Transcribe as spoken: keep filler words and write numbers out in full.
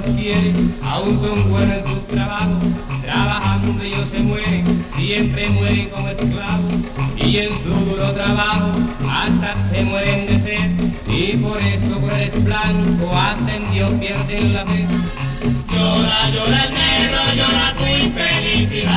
quiere, aún son buenos en sus trabajos, trabajando ellos se mueren, siempre mueren como esclavos, y en su duro trabajo hasta se mueren de sed, y por eso por el blanco hacen Dios pierden la fe. Llora, llora el negro, llora tu infelicidad.